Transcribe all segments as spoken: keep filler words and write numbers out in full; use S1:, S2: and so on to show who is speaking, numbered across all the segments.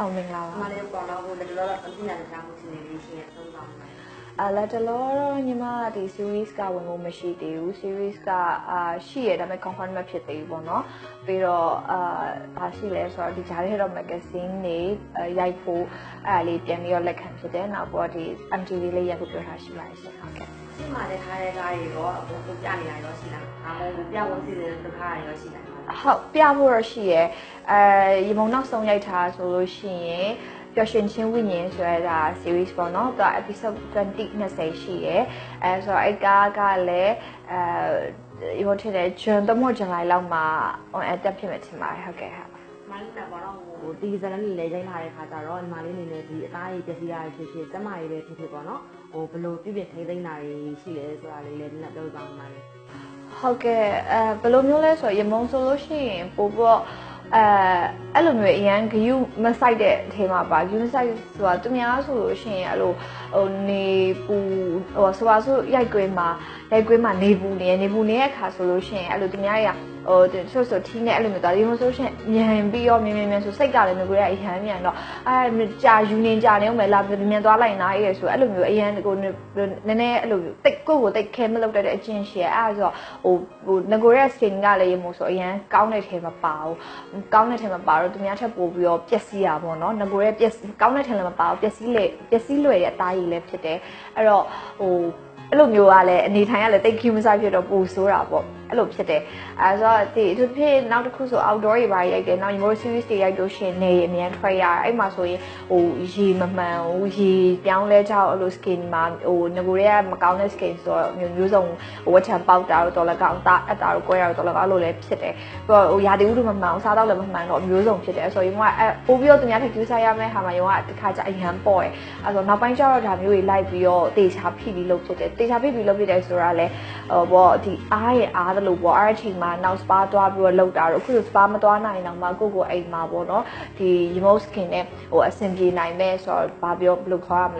S1: ဟုတ်မင်္ဂလာပါ
S2: ။မလေးပေါ်တော့ဟိုလည်းတော့အပြင်ရတာမှုစီနေလို့ရှိရင်သုံးပါမယ်
S1: ။အဲလက်တလောတော့ညီမဒီ series ကဝင်ဖို့မရှိသေးဘူး series ကအာရှိရဒါပေမဲ့ confirm မဖြစ်သေးဘူးပေါ့နော်။ပြီးတော့အာဘာရှိလဲဆိုတော့ဒီဂျားရဲ့တော့ magazine တွေရိုက်ဖို့အဲလေးပြန်ပြီးတော့လက်ခံဖြစ်တယ်။နောက်တော့ဒီ M T V လေးရိုက်ဖို့ပြောထားရှိပါတယ်ရှင်။ဟုတ်ကဲ့
S2: ။ဒီမှာလည်းထားတဲ့ကားတွေတော့ဟိုပြနေရရောရှိလား။ဒါမှမဟုတ်ပြဝင်စီစဉ်တဲ့ကားတွေရောရှိလား
S1: ။ဟုတ်ပြဖို့တော့ရှိရယ်အဲရေမုံနောက်ဆုံးရိုက်ထားဆိုလို့ရှိရင်ပျော်ရွှင်ခြင်းဝိညာဉ်ဆိုရတာ series ပေါ့နော်သူက episode twenty 20ရှိရယ်အဲဆိုတော့အဲ့ကားကလည်းအဲရောထတဲ့ June တမို့ July လောက်မှာ on air တက်ဖြစ်မယ်ထင်ပါတယ်ဟုတ်ကဲ့ဟာ
S2: မလေးကပေါ်တော့ဟိုဒီဇလန်လေးလည်းချိန်ထားတဲ့ခါကျတော့ညီမလေးနေနဲ့ဒီအသားကြီးပျက်စီးရဖြစ်ဖြစ်ကျမကြီးပဲဖြစ်ဖြစ်ပေါ့နော်ဟိုဘလို့ပြည့်ပြည့်ထိသိမ်းတာတွေရှိလဲဆိုတာလေးလည်းလက်ပြောပါဦးပါလေ
S1: ဟုတ်ကဲ့အဲဘယ်လိုမျိုးလဲဆိုရမုံဆိုလို့ရှိရင်ပို့ပေါ့အဲအဲ့လိုမျိုးအရန်ဂယူမဆိုင်တဲ့အထဲမှာပါဂယူမဆိုင်ဆိုတာသူများဆိုလို့ရှိရင်အဲ့လိုဟိုနေပူဟိုဆိုပါဆိုရိုက်ကွင်းမှာရိုက်ကွင်းမှာနေပူနေနေပူနေတဲ့အခါဆိုလို့ရှိရင်အဲ့လိုသူများတွေကဟိုဆိုဆိုထီးနဲ့အဲ့လိုမျိုးသွားဒီလိုဆိုရှင်မြန်ပြီးရောမြန်မြန်မြန်ဆိုစိတ်ကလည်းမျိုးကိုရအရန်မြန်တော့အဲကြာယူနေကြာနေအောင်ပဲလာပြီးမြန်သွားလိုက်နားရဲဆိုအဲ့လိုမျိုးအရန်ကိုနည်းနည်းအဲ့လိုတိတ်ကိုကိုတိတ်ခဲမလုပ်တဲ့အချင်းရှယ်အဲ့ဆိုဟိုဟိုငကိုရဲ skin ကလည်းရမို့ဆိုအရန်ကောင်းတဲ့ထဲမှာပါဘူးကောင်းတဲ့ထဲမှာပါတော့သူများထပ်ပို့ပြီးတော့ပျက်စီးရပါတော့ငကိုရဲပျက်ကောင်းတဲ့ထဲလည်းမပါဘူးပျက်စီးလေပျက်စီးလွယ်တဲ့အသားကြီးလည်းဖြစ်တယ်အဲ့တော့ဟိုအဲ့လိုမျိုးကလည်းအနေထိုင်ကလည်းတိတ်ကျူးမစားဖြစ်တော့ပူဆိုးတာပေါ့အဲ့လိုဖြစ်တယ်အဲဆိုတော့ဒီသူဖြစ်နောက်တစ်ခုဆို outdoor တွေပါရိုက်တယ်နောက် remote series တွေရိုက်လို့ရှင်နေအမြန်ထွက်ရတယ်အဲ့မှာဆိုရင်ဟိုရေမမှန်ဟိုရေပြောင်းလဲကြအောင်အဲ့လို skin မှာဟိုငကိုတွေကမကောင်းတဲ့ skin ဆိုတော့မျိုးမျိုးစုံဟိုဝက်ချံပေါက်တာတော့တော်လည်းကောင်းတာအတာတော့ကွဲရတော့တော်လည်းကောင်းလို့လည်းဖြစ်တယ်ပြီးတော့ဟိုရာသီဥတုမမှန်အောင်စားတော့လည်းမမှန်တော့မျိုးစုံဖြစ်တယ်ဆိုရင်ကအဲပို့ပြီးတော့သူများထပ်ကျူးစားရမယ့်ဟာမှာရောကတစ်ခါကျအရန်ပေါ့ရယ်အဲဆိုနောက်ပိုင်းကျတော့ဒါမျိုးတွေလိုက်ပြီးတော့တေချာဖိပြီးလုပ်ဖြစ်တယ်တေချာဖိပြီးလုပ်ဖြစ်တယ်ဆိုတာလည်းဟိုပေါ့ဒီအားရဲ့အားသလိုပေါ့အားအချိန်မှာနောက် spa သွားပြီးတော့လောက်တာတော့အခုဆို spa မသွားနိုင်တော့မှကိုကိုအိမ်မှာပေါ့နော်ဒီ remote skin နဲ့ဟိုအဆင်ပြေနိုင်မဲ့ဆိုတော့ဘာပြောဘယ်လိုခေါ်ရမလဲ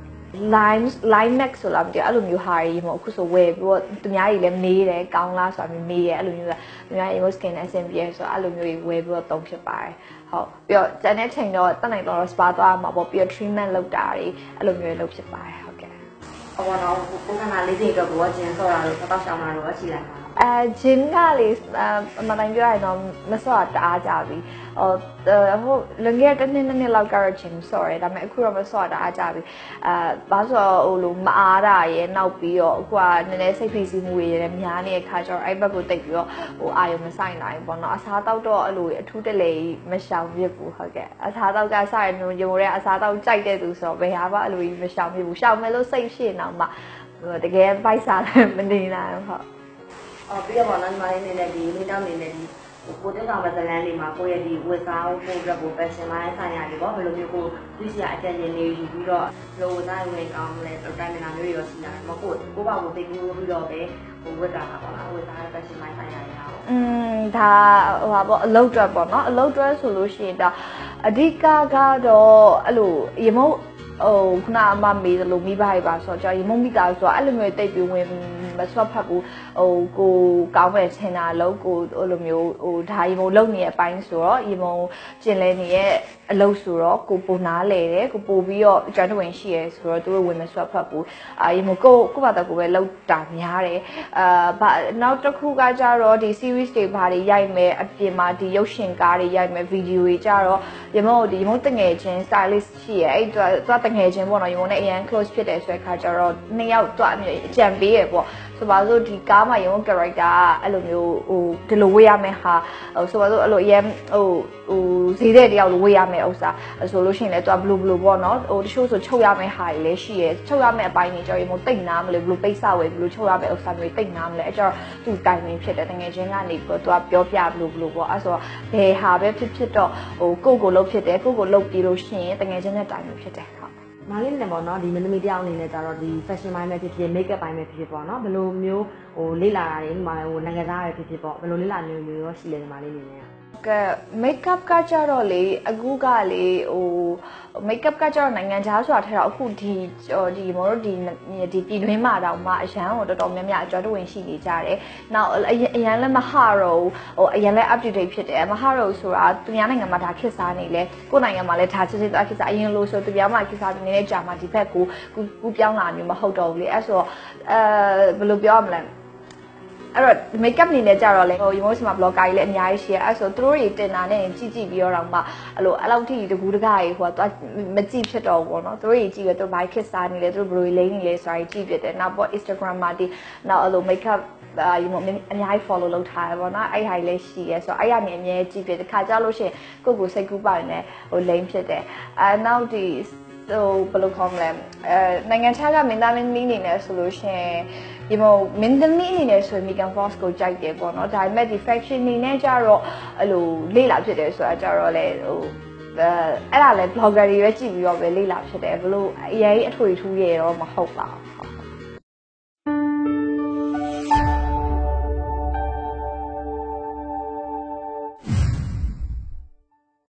S1: lime lime max ဆိုလားမသိအဲ့လိုမျိုးဟာကြီးပေါ့အခုဆိုဝယ်ပြီးတော့သူများကြီးလည်းမေးတယ်ကောင်းလားဆိုတာမျိုးမေးတယ်အဲ့လိုမျိုးသူများ remote skin နဲ့အဆင်ပြေဆိုတော့အဲ့လိုမျိုးကြီးဝယ်ပြီးတော့သုံးဖြစ်ပါတယ်ဟုတ်ပြီးတော့ကျန်တဲ့ချိန်တော့တက်နိုင်တော့ spa သွားမှာပေါ့ပြီးတော့ treatment လုပ်တာတွေအဲ့လိုမျိုးလုပ်ဖြစ်ပါတယ်ဟုတ်ကဲ့
S2: ဟောတော့ပုံစံလေးတွေတော့ဘောကျင်းဆော့တာလို့တောက်ဆောင်တာတော့ရှိလိုက်
S1: အဲ gym ကလေအမှန်တိုင်းပြောရရင်တော့မဆော့တာတအားကြပြီဟိုဟိုလွန်ခဲ့တဲ့နှစ်နှစ်လောက်ကတော့ gym ဆော့ရဲဒါပေမဲ့အခုတော့မဆော့တာအားကြပြီအဲဘာလို့ဟိုလိုမအားတာရယ်နောက်ပြီးတော့အခုကနည်းနည်းစိတ်ဖိစီးမှုတွေရယ်များနေတဲ့ခါကျတော့အဲ့ဘက်ကိုတိတ်ပြီးတော့ဟိုအာရုံမဆိုင်နိုင်ဘူးပေါ့နော်အစားတောက်တော့အဲ့လိုအထူးတလေမရှောင်ပြစ်ဘူးဟုတ်ကဲ့အစားတောက်ကစရမျိုးရုံတဲ့အစားတောက်ကြိုက်တဲ့သူဆိုတော့ဘယ်ဟာမှအဲ့လိုမရှောင်ပြစ်ဘူးရှောင်မယ်လို့စိတ်ရှိနေတော့မှတကယ်ပိုက်စားလည်းမနေနိုင်ဘူးဟုတ်
S2: အော်ပြီးတော့နော်ညီမလေးနေနဲ့ဒီမိတောင်းနေနဲ့ဒီကိုတက်ဆောင်မဇလန်းလေးမှာကိုရဲ့ဒီဝက်စားဖို့အတွက်ကို passion မိုင်းဆိုင်ရတယ်ပေါ့ဘယ်လိုမျိုးကိုသိစရာအကြံဉာဏ်တွေယူပြီးတော့ဘယ်လိုဝက်စားဝင်ကောင်းလဲတိုင်မင်တာမျိုးတွေရောရှိလာတယ်မဟုတ်ကိုကိုပေါ့ကိုသိပြီးပြီးတော့ပဲဟိုဝက်တာပါပေါ့နော်ဝက်စား passion မိုင်းဆိုင်ရတယ်ဟာ
S1: อืมဒါဟိုပါပေါ့အလုပ်အတွက်ပေါ့နော်အလုပ်အတွက်ဆိုလို့ရှိရင်တော့အဓိကကတော့အဲ့လိုရေမုံဟိုခုနအမမေးသလိုမိဘတွေပါဆိုတော့ကျွန်တော်ရေမုံမိသားဆိုတော့အဲ့လိုမျိုးတိတ်ပြီးဝင်မဆွတ်ဖတ်ဘူးဟိုကိုကောင်းမဲ့ထင်တာလို့ကိုအဲ့လိုမျိုးဟိုဒါရေမုံလုံနေတဲ့အပိုင်းဆိုတော့ရေမုံကျင်လဲနေရဲ့အလုပ်ဆိုတော့ကိုပုံနာလေတယ်ကိုပို့ပြီးတော့ကျွမ်းတဝင်ရှိရဲဆိုတော့သူတို့ဝင်မဆွတ်ဖတ်ဘူးအာရေမုံကိုကိုဘာတော့ကိုပဲလောက်တာများတယ်အာဘာနောက်တစ်ခုကကြတော့ဒီ series တွေဘာတွေရိုက်မယ်အပြင်မှာဒီရုပ်ရှင်ကားတွေရိုက်မယ်ဗီဒီယိုတွေကြတော့ရေမုံဒီရေမုံတငယ်ချင်း stylist ရှိရဲအဲ့တော့တငယ်ချင်းပေါ့နော်ရေမုံနဲ့အရန် close ဖြစ်တယ်ဆိုတဲ့ခါကျတော့နှစ်ယောက်တော့အကြံပေးရပေါ့ဆိုပါစို့ဒီကားမှာရုံး character အဲ့လိုမျိုးဟိုဒီလိုဝေးရမယ်ဟာဟိုဆိုပါစို့အဲ့လိုအရင်ဟိုဟိုဈေးတဲ့တယောက်လိုဝေးရမယ်ဥစ္စာဆိုလို့ရှိရင်လည်းသူကဘလူးဘလူးပေါ့နော်ဟိုတချို့ဆိုချုပ်ရမယ်ဟာတွေလည်းရှိရဲချုပ်ရမယ်အပိုင်းတွေကြော်ရင်မို့တိတ်နာမလို့ဘလူးပိတ်စဝယ်ဘလူးချုပ်ရမယ်ဥစ္စာမျိုးတိတ်နာမလဲအဲ့ကြောသူတိုင်ပင်ဖြစ်တယ်တကယ်ချင်းကနေပြီးတော့သူကပြောပြဘလူးဘလူးပေါ့အဲ့ဆိုဘယ်ဟာပဲဖြစ်ဖြစ်တော့ဟိုကိုကိုလုံးဖြစ်တယ်ကိုကိုလုံးပြီးလို့ရှိရင်တကယ်ချင်းနဲ့တိုင်ပင်ဖြစ်တယ်ဟုတ်
S2: မာလေးလည်းပေါ့နော်ဒီမင်းသမီးတယောက်အနေနဲ့ကြတော့ဒီ fashion ပိုင်းပဲဖြစ်ဖြစ် makeup ပိုင်းပဲဖြစ်ဖြစ်ပေါ့နော်ဘယ်လိုမျိုးဟိုလေ့လာတာတွေဒီမှာဟိုနိုင်ငံသားတွေဖြစ်ဖြစ်ပေါ့ဘယ်လိုလေ့လာမျိုးမျိုးရောရှိလဲဒီမာလေးအနေနဲ့
S1: ကဲ makeup ကကြတော့လေအခုကလေဟို makeup ကကြတော့နိုင်ငံခြားဆိုတာထဲတော့အခုဒီဒီမတို့ဒီဒီပြည်တွင်းမှာတောင်မှအရန်ကိုတော်တော်များများအကျော်တဝင်ရှိနေကြတယ်။နောက်အရန်လည်းမဟာတော့ဟိုအရန်လည်း update ဖြစ်တယ်။မဟာတော့ဆိုတာသူများနိုင်ငံမှာဒါခေတ်စားနေလေကိုယ်နိုင်ငံမှာလည်းဒါချစ်ချစ်သွားခေတ်စားအရင်လို့ဆိုသူများမှာခေတ်စားနေတဲ့ကြာမှာဒီဘက်ကိုကူပြောင်းလာမျိုးမဟုတ်တော့ဘူးလေ။အဲ့ဆိုအဲဘယ်လိုပြောရမလဲအဲ့တော့ makeup အနေနဲ့ကြတော့လေဟို emotion မှာ blogger ကြီးလည်းအများကြီးရှိရအဲ့ဆိုသူတို့တွေတင်တာနဲ့ကြည့်ကြည့်ပြီးတော့မှအဲ့လိုအဲ့လောက်ထိတကူတကားကြီးဟိုကသွားမကြည့်ဖြစ်တော့ဘူးပေါ့နော်သူတို့တွေကြည့်ရသူတို့ဘာခစ်စားနေလဲသူတို့ဘယ်လိုလိမ့်နေလဲဆိုတာကြည့်ဖြစ်တယ်နောက်ပေါ့ Instagram မှာဒီနောက်အဲ့လို makeup အာယူမအများကြီး follow လုပ်ထားရပေါ့နော်အဲ့ဟာကြီးလည်းရှိရဲဆိုတော့အဲ့ရနေအများကြီးကြည့်ဖြစ်တခါကြလို့ရှိရင်ကိုယ့်ကိုစိတ်ကူးပါတယ်နဲ့ဟိုလိမ့်ဖြစ်တယ်အဲနောက်ဒီဟိုဘယ်လိုခေါ်မလဲအဲနိုင်ငံခြားကမင်းသားမင်းသမီးနေနဲ့ဆိုလို့ရှိရင်ဒီမိုမင်းသမီးအနေနဲ့ဆိုရင် Megan Fox ကိုကြိုက်တယ်ပေါ့နော်ဒါပေမဲ့ဒီ fashion အနေနဲ့ကြတော့အဲ့လိုလေ့လာဖြစ်တယ်ဆိုတာကြတော့လေဟိုအဲအဲ့ဒါလည်း blogger တွေပဲကြည့်ပြီးတော့ပဲလေ့လာဖြစ်တယ်ဘလို့အရင်အထွေထူးရတော့မဟုတ်ပါဘူး